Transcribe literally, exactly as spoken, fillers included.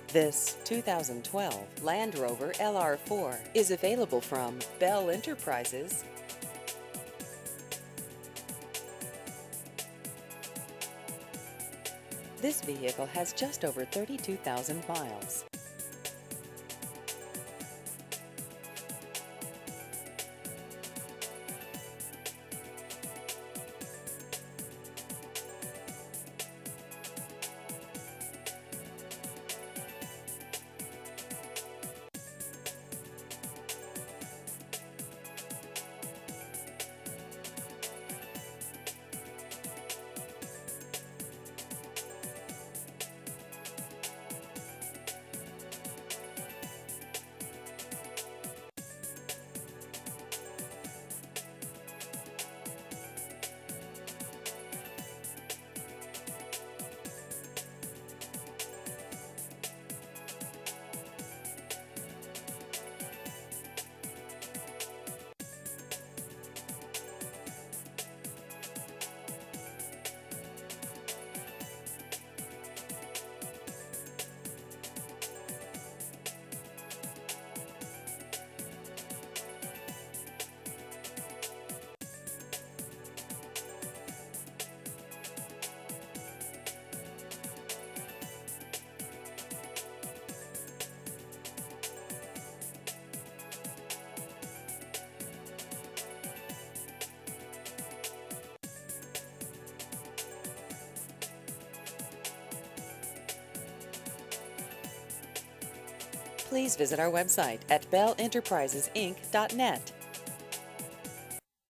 This two thousand twelve Land Rover L R four is available from Bell Enterprises. This vehicle has just over thirty-two thousand miles. Please visit our website at bell enterprises inc dot net.